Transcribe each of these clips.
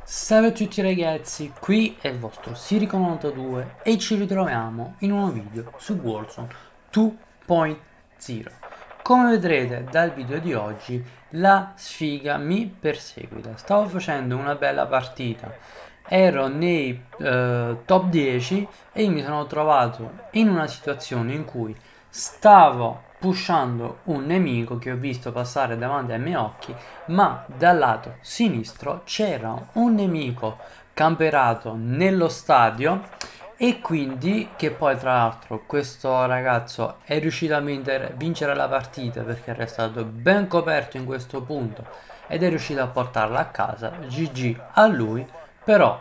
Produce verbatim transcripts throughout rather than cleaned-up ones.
Salve a tutti ragazzi, qui è il vostro Sirico novantadue e ci ritroviamo in un nuovo video su Warzone due punto zero. Come vedrete dal video di oggi, la sfiga mi perseguita. Stavo facendo una bella partita, ero nei eh, top dieci e mi sono trovato in una situazione in cui stavo pushando un nemico che ho visto passare davanti ai miei occhi, ma dal lato sinistro c'era un nemico camperato nello stadio e quindi che poi tra l'altro questo ragazzo è riuscito a vincere la partita perché è restato ben coperto in questo punto ed è riuscito a portarla a casa. G G a lui. Però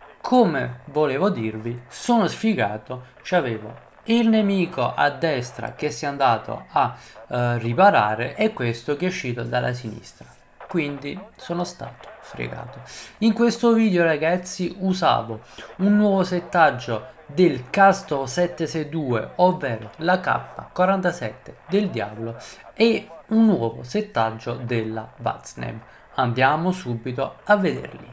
come volevo dirvi, sono sfigato, c'avevo il nemico a destra che si è andato a uh, riparare e questo che è uscito dalla sinistra, quindi sono stato fregato. In questo video ragazzi usavo un nuovo settaggio del Casto settecentoseintadue, ovvero la K quarantasette del Diavolo, e un nuovo settaggio della Vaznev. Andiamo subito a vederli.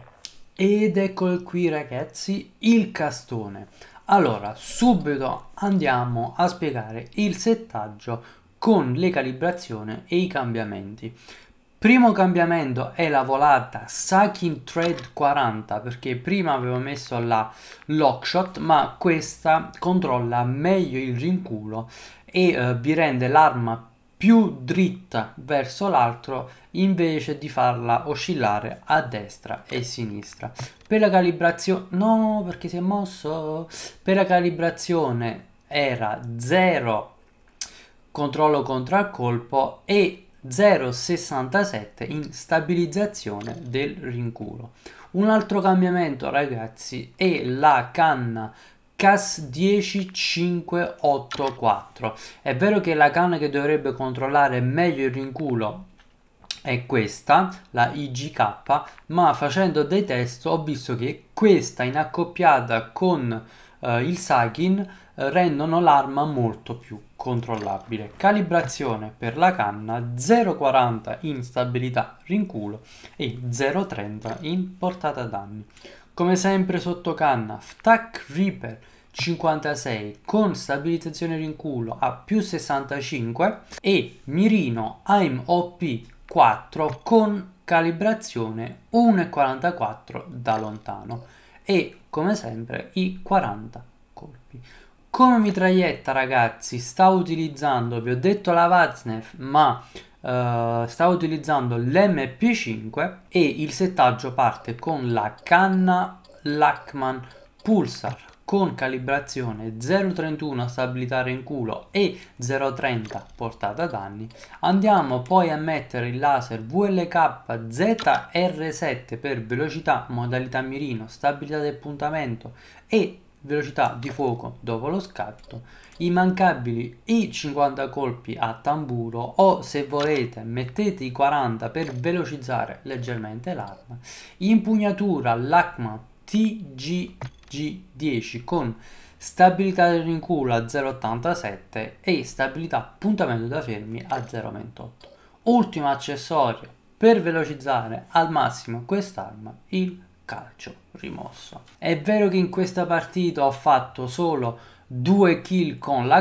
Ed eccolo qui ragazzi, il castone. Allora, subito andiamo a spiegare il settaggio con le calibrazioni e i cambiamenti. Primo cambiamento è la volata Sucking Thread quaranta, perché prima avevo messo la Lockshot, ma questa controlla meglio il rinculo e eh, vi rende l'arma più dritta verso l'altro invece di farla oscillare a destra e sinistra. Per la calibrazione, no, perché si è mosso. Per la calibrazione era zero controllo contro il colpo e zero virgola sessantasette in stabilizzazione del rinculo. Un altro cambiamento ragazzi è la canna C A S dieci cinquecentoottantaquattro. È vero che la canna che dovrebbe controllare meglio il rinculo è questa, la I G K, ma facendo dei test ho visto che questa in accoppiata con eh, il Sakin eh, rendono l'arma molto più controllabile. Calibrazione per la canna zero virgola quaranta in stabilità rinculo e zero virgola trenta in portata danni. Come sempre sotto canna F T A C Reaper cinquantasei con stabilizzazione rinculo a più sessantacinque e mirino Aim O P quattro con calibrazione uno virgola quarantaquattro da lontano e come sempre i quaranta colpi. Come mitraglietta ragazzi sta utilizzando, vi ho detto la Vaznev, ma uh, sta utilizzando l'M P cinque e il settaggio parte con la canna Lachmann Pulsar con calibrazione zero virgola trentuno stabilità rinculo e zero virgola trenta portata danni. Andiamo poi a mettere il laser V L K Z R sette per velocità, modalità mirino, stabilità del puntamento e velocità di fuoco dopo lo scatto. Immancabili i cinquanta colpi a tamburo o se volete mettete i quaranta per velocizzare leggermente l'arma. Impugnatura Lachmann T G G dieci con stabilità del rinculo a zero virgola ottantasette e stabilità puntamento da fermi a zero virgola ventotto. Ultimo accessorio per velocizzare al massimo quest'arma, il calcio rimosso. È vero che in questa partita ho fatto solo due kill con la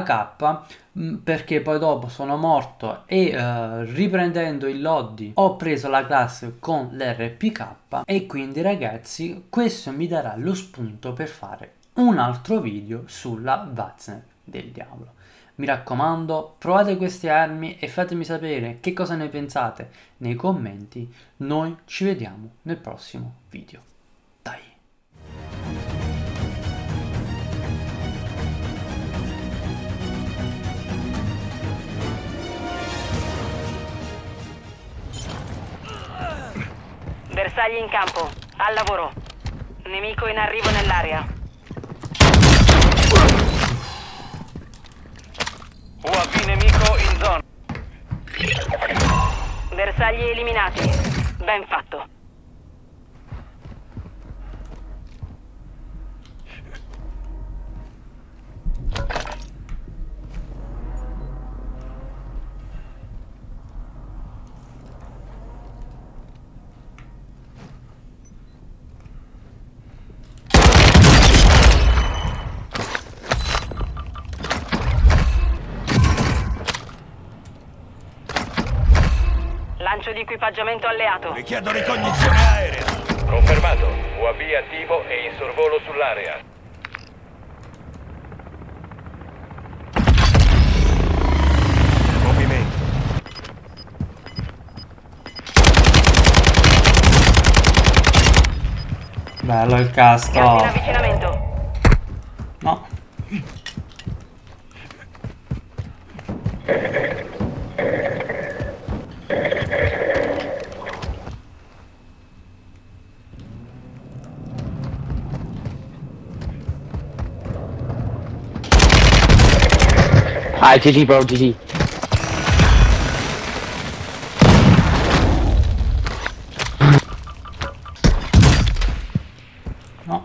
K perché poi dopo sono morto e uh, riprendendo il lobby ho preso la classe con l'R P K e quindi ragazzi questo mi darà lo spunto per fare un altro video sulla Vaznev del Diavolo. Mi raccomando, provate queste armi e fatemi sapere che cosa ne pensate nei commenti. Noi ci vediamo nel prossimo video. Dai! Bersagli in campo, al lavoro. Nemico in arrivo nell'area. U A V nemico in zona. Bersagli eliminati. Ben fatto. lancio di equipaggiamento alleato. Richiedo ricognizione aerea. Confermato. U A V attivo e in sorvolo sull'area. Movimento. Bello il cast. Gas in Oh. avvicinamento. No. Ah, G G bro, G G. No.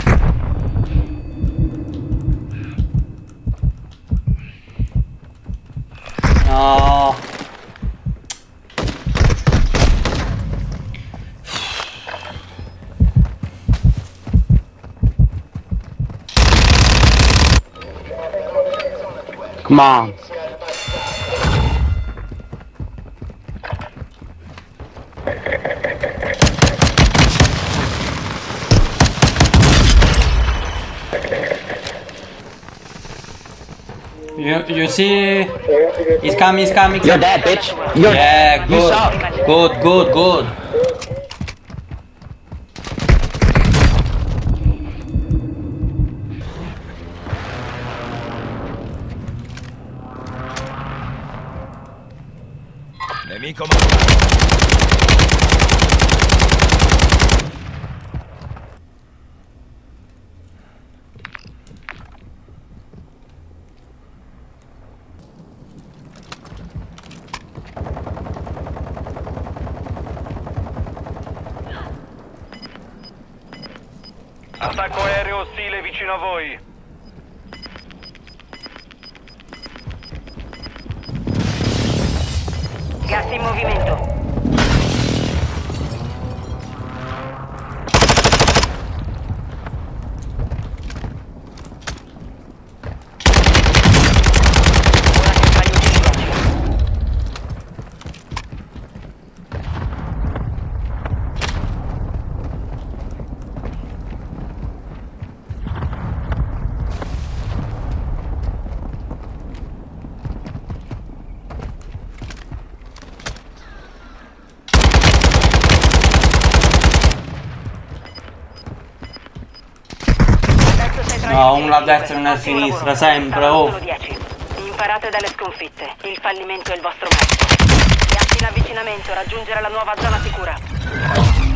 No. Come on. You, you see? He's coming, he's coming. You're dead, bitch. You're Yeah, You good. suck. Good, good, good. Nemico morto. Attacco aereo ostile vicino a voi. Gas in movimento. Ora che fai utilizzaci. Adesso sei tra No, i uno a destra e cinque. uno a Ottimo sinistra, lavoro. sempre, Saranno oh. solo dieci. Imparate dalle sconfitte. Il fallimento è il vostro mezzo. Gas in avvicinamento. Raggiungere la nuova zona sicura.